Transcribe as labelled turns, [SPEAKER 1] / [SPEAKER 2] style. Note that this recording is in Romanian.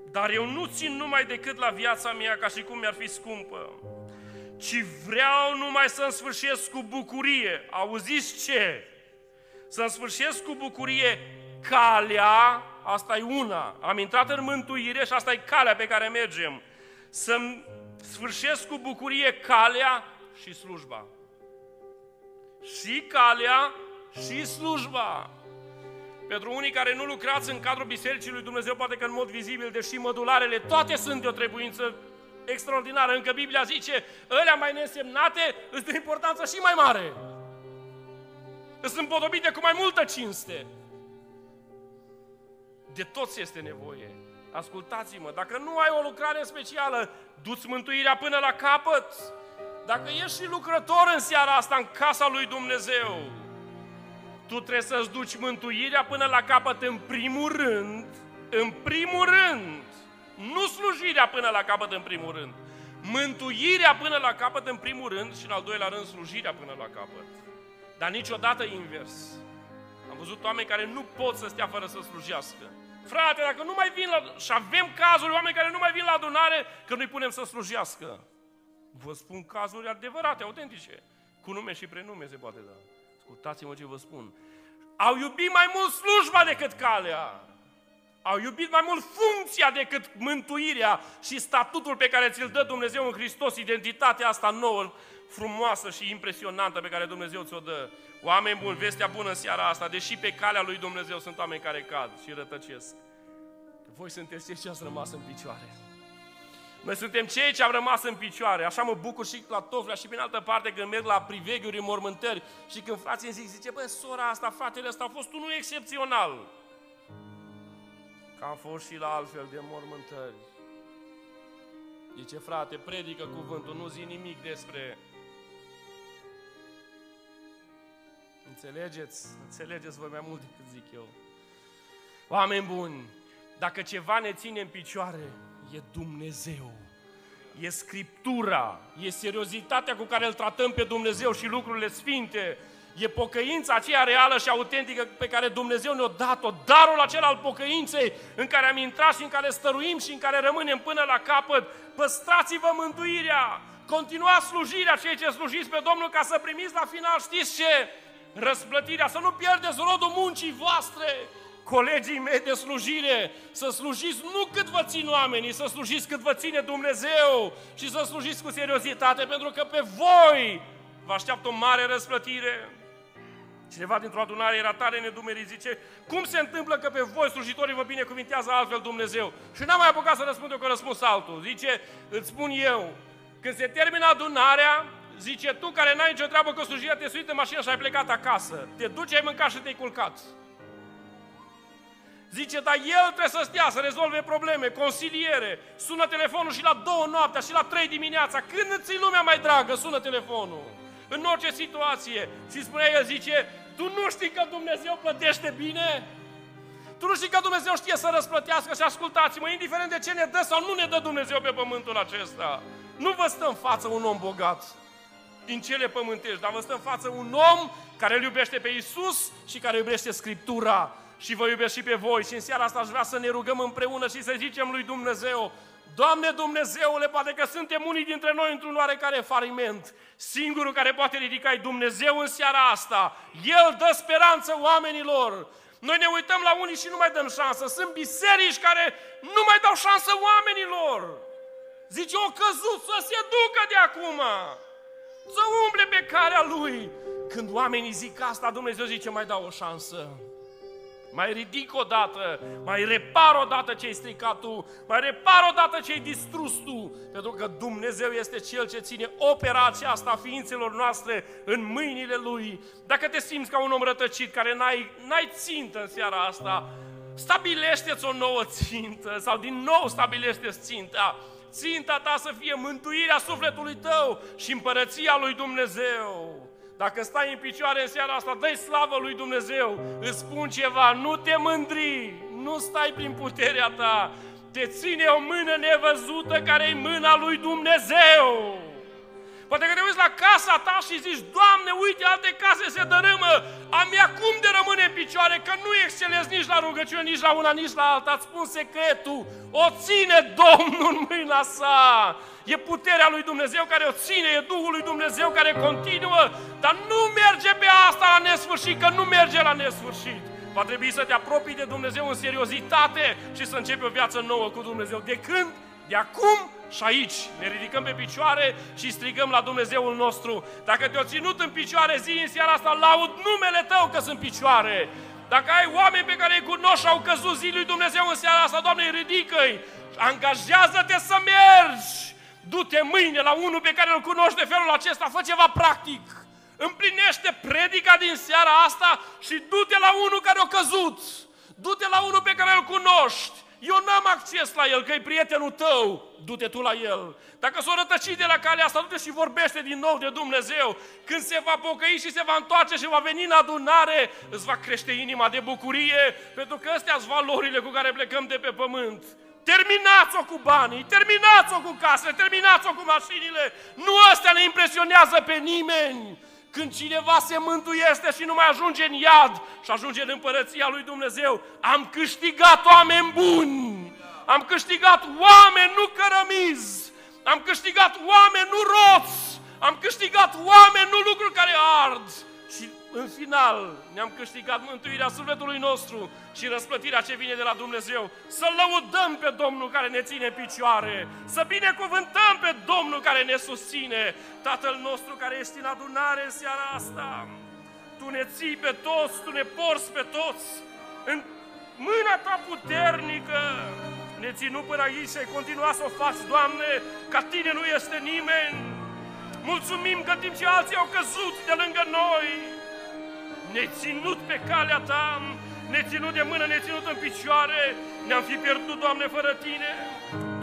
[SPEAKER 1] dar eu nu țin numai decât la viața mea ca și cum mi-ar fi scumpă, ci vreau numai să-mi sfârșesc cu bucurie. Auziți ce? Să-mi sfârșesc cu bucurie calea, asta e una. Am intrat în mântuire și asta e calea pe care mergem. Să-mi sfârșesc cu bucurie calea și slujba. Și calea și slujba. Pentru unii care nu lucrați în cadrul Bisericii lui Dumnezeu, poate că în mod vizibil, deși mădularele, toate sunt de o trebuință extraordinară. Încă Biblia zice, ălea mai neînsemnate îți de importanță și mai mare. Îți sunt împodobite cu mai multă cinste. De toți este nevoie. Ascultați-mă, dacă nu ai o lucrare specială, du-ți mântuirea până la capăt. Dacă ești și lucrător în seara asta în casa lui Dumnezeu, tu trebuie să-ți duci mântuirea până la capăt în primul rând, nu slujirea până la capăt în primul rând, mântuirea până la capăt în primul rând și în al doilea rând slujirea până la capăt. Dar niciodată invers. Am văzut oameni care nu pot să stea fără să slujească. Frate, dacă nu mai vin și avem cazuri, oameni care nu mai vin la adunare, că nu-i punem să slujească. Vă spun cazuri adevărate, autentice. Cu nume și prenume se poate da. Ascultați-mă ce vă spun. Au iubit mai mult slujba decât calea. Au iubit mai mult funcția decât mântuirea și statutul pe care ți-l dă Dumnezeu în Hristos, identitatea asta nouă, frumoasă și impresionantă pe care Dumnezeu ți-o dă. Oameni buni, vestea bună în seara asta, deși pe calea lui Dumnezeu sunt oameni care cad și rătăcesc. Voi sunteți cei ce ați rămas în picioare. Noi suntem cei ce am rămas în picioare. Așa mă bucur și la Toflea și prin altă parte când merg la priveghiuri, în mormântări și când frații îmi zice, bă, sora asta, fratele ăsta a fost unul excepțional. Că am fost și la altfel de mormântări. Zice, frate, predică cuvântul, nu zi nimic despre... Înțelegeți voi mai mult decât zic eu. Oameni buni, dacă ceva ne ține în picioare, e Dumnezeu, e Scriptura, e seriozitatea cu care îl tratăm pe Dumnezeu și lucrurile sfinte, e pocăința aceea reală și autentică pe care Dumnezeu ne-a dat-o, darul acela al pocăinței în care am intrat și în care stăruim și în care rămânem până la capăt. Păstrați-vă mântuirea, continuați slujirea, cei ce slujiți pe Domnul, ca să primiți la final, știți ce? Răsplătirea, să nu pierdeți rodul muncii voastre. Colegii mei de slujire, să slujiți nu cât vă țin oamenii, să slujiți cât vă ține Dumnezeu și să slujiți cu seriozitate, pentru că pe voi vă așteaptă o mare răsplătire. Cineva dintr-o adunare era tare nedumerit, zice, cum se întâmplă că pe voi, slujitorii, vă binecuvintează altfel Dumnezeu? Și n-am mai apucat să răspund eu, că răspuns altul. Zice, îți spun eu, când se termină adunarea, zice, tu care n-ai nicio treabă cu slujirea, te-ai suit în mașină și ai plecat acasă. Te duci, ai mâncat și te-ai culcat. Zice, dar el trebuie să stea, să rezolve probleme, consiliere, sună telefonul și la 2 noaptea și la 3 dimineața, când ți-i lumea mai dragă, sună telefonul, în orice situație. Și spunea el, zice, tu nu știi că Dumnezeu plătește bine? Tu nu știi că Dumnezeu știe să răsplătească? Și ascultați-mă, indiferent de ce ne dă sau nu ne dă Dumnezeu pe pământul acesta, nu vă stă în față un om bogat din cele pământești, dar vă stă în față un om care îl iubește pe Iisus și care iubește Scriptura. Și vă iubesc și pe voi. Și în seara asta aș vrea să ne rugăm împreună și să zicem lui Dumnezeu, Doamne Dumnezeule, poate că suntem unii dintre noi într-un oarecare faliment. Singurul care poate ridica e Dumnezeu în seara asta. El dă speranță oamenilor. Noi ne uităm la unii și nu mai dăm șansă. Sunt biserici care nu mai dau șansă oamenilor. Zice, o căzut, să se ducă de acum. Să umble pe calea lui. Când oamenii zic asta, Dumnezeu zice, mai dau o șansă. Mai ridic o dată, mai repar o dată ce ai stricat tu, mai repar o dată ce ai distrus tu, pentru că Dumnezeu este Cel ce ține opera aceasta a ființelor noastre în mâinile Lui. Dacă te simți ca un om rătăcit care n-ai țintă în seara asta, stabilește-ți o nouă țintă sau din nou stabilește-ți ținta. Ținta ta să fie mântuirea sufletului tău și împărăția lui Dumnezeu. Dacă stai în picioare în seara asta, dă-i slavă lui Dumnezeu, îți spun ceva, nu te mândri, nu stai prin puterea ta, te ține o mână nevăzută care e mâna lui Dumnezeu. Poate că te uiți la casa ta și zici, Doamne, uite, alte case se dărâmă, a mea cum de rămâne în picioare, că nu excelez nici la rugăciune, nici la una, nici la alta. Îți spun secretul, o ține Domnul în mâna sa. E puterea lui Dumnezeu care o ține, e Duhul lui Dumnezeu care continuă, dar nu merge pe asta la nesfârșit, că nu merge la nesfârșit. Va trebui să te apropii de Dumnezeu în seriozitate și să începi o viață nouă cu Dumnezeu. De când? De acum și aici. Ne ridicăm pe picioare și strigăm la Dumnezeul nostru. Dacă te-o ținut în picioare zi în seara asta, laud numele Tău că sunt picioare. Dacă ai oameni pe care îi cunoști și au căzut zi lui Dumnezeu în seara asta, Doamne, ridică-i, angajează-te să mergi. Du-te mâine la unul pe care îl cunoști de felul acesta, fă ceva practic. Împlinește predica din seara asta și du-te la unul care a căzut. Du-te la unul pe care îl cunoști. Eu n-am acces la el, că e prietenul tău. Du-te tu la el. Dacă s-o rătăcit de la calea asta, du-te și vorbește din nou de Dumnezeu. Când se va pocăi și se va întoarce și va veni în adunare, îți va crește inima de bucurie, pentru că astea sunt valorile cu care plecăm de pe pământ. Terminați-o cu banii, terminați-o cu casele, terminați-o cu mașinile. Nu astea ne impresionează pe nimeni. Când cineva se mântuiește și nu mai ajunge în iad și ajunge în împărăția lui Dumnezeu, am câștigat oameni buni, am câștigat oameni nu cărămizi, am câștigat oameni nu roți, am câștigat oameni nu lucruri care ard. Și în final ne-am câștigat mântuirea sufletului nostru și răsplătirea ce vine de la Dumnezeu. Să lăudăm pe Domnul care ne ține în picioare, să binecuvântăm pe Domnul care ne susține. Tatăl nostru care ești în adunare în seara asta, Tu ne ții pe toți, Tu ne porți pe toți. În mâna Ta puternică ne ținu până aici și ai continuat să o faci, Doamne, ca Tine nu este nimeni. Mulțumim că în timp ce alții au căzut de lângă noi, ne-ai ținut pe calea Ta, ne-ai ținut de mână, ne-ai ținut în picioare, ne-am fi pierdut, Doamne, fără Tine.